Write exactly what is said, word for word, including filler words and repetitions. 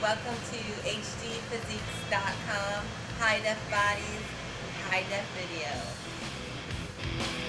Welcome to H D Physiques dot com, high def bodies, high def video.